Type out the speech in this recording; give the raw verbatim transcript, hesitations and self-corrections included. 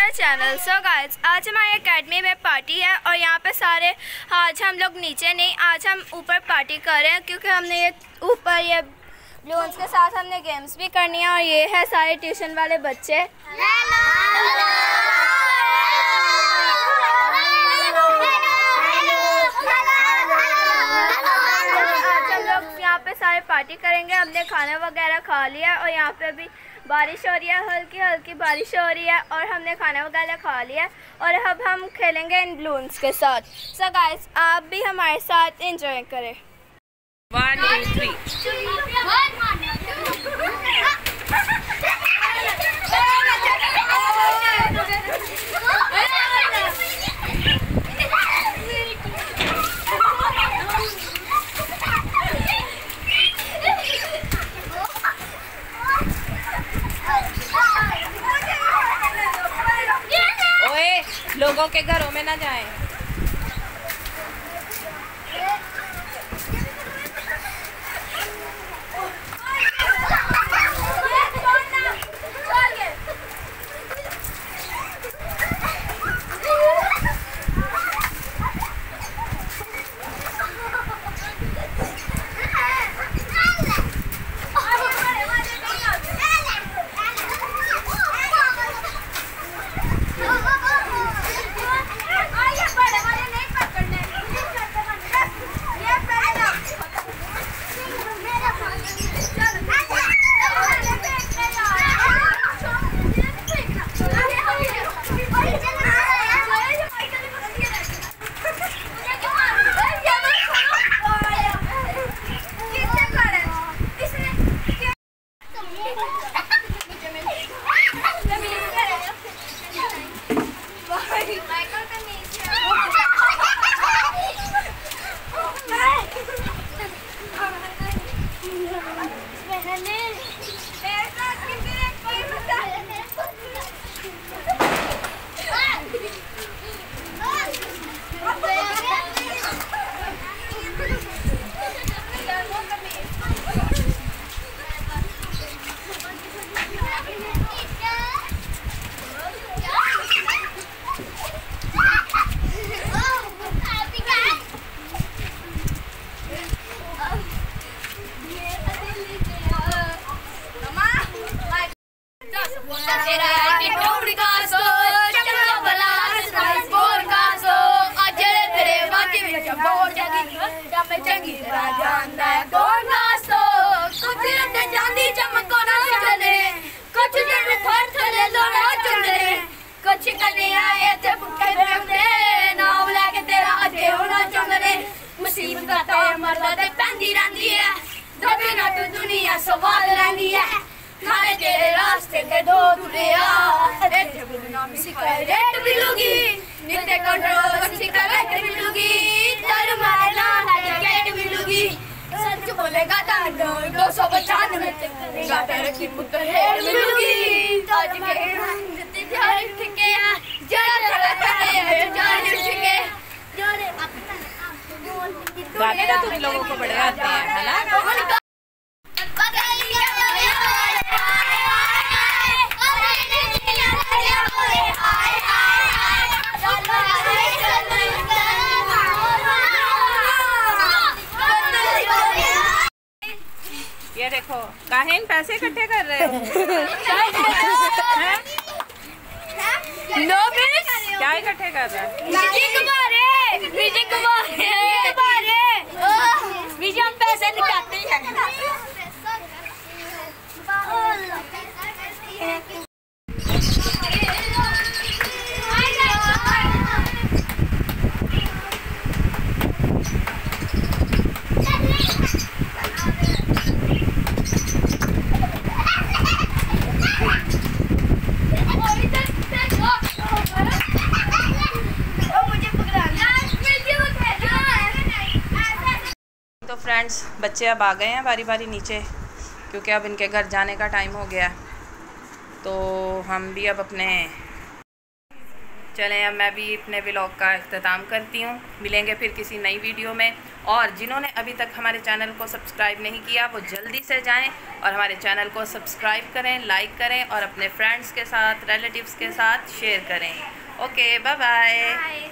My channel. So guys, आज हमारी academy में पार्टी है और यहाँ पे सारे आज हम लोग नीचे नहीं, आज हम ऊपर पार्टी कर रहे हैं क्योंकि हमने ये ऊपर ये बलून्स के साथ हमने गेम्स भी करनी है। और ये है सारे ट्यूशन वाले बच्चे। यहाँ पे सारे पार्टी करेंगे। हमने खाना वगैरह खा लिया और यहाँ पे अभी बारिश हो रही है, हल्की हल्की बारिश हो रही है और हमने खाना वगैरह खा लिया और अब हम खेलेंगे इन बलून्स के साथ। सो गाइस, आप भी हमारे साथ एंजॉय करें। One two three. लोगों के घरों में ना जाएं। दुनिया सवाल रहनी है खाने तेरे रास्ते के दो दुनिया सिगरेट मिलूगी नित्य कंट्रोल सिगरेट मिलूगी तेरे मारना टिकट मिलूगी सच बोलेगा तो दो सौ पचानवे तेरे की पुत्र हेड मिलूगी आज के जितने जान ठिके जरा थोड़ा थोड़े जान ठिके जोरे गाने तो तुम लोगों को बड़े आते हैं, है ना? ये देखो काहिन पैसे इकट्ठे कर रहे हो। क्या इकट्ठे कर रहे हैं? हम पैसे निकालते हैं। तो फ्रेंड्स, बच्चे अब आ गए हैं बारी बारी नीचे क्योंकि अब इनके घर जाने का टाइम हो गया है। तो हम भी अब अपने चलें अब मैं भी अपने व्लॉग का अख्ताम करती हूँ। मिलेंगे फिर किसी नई वीडियो में। और जिन्होंने अभी तक हमारे चैनल को सब्सक्राइब नहीं किया वो जल्दी से जाएं और हमारे चैनल को सब्सक्राइब करें, लाइक करें और अपने फ्रेंड्स के साथ, रिलेटिव्स के साथ शेयर करें। Okay, bye bye.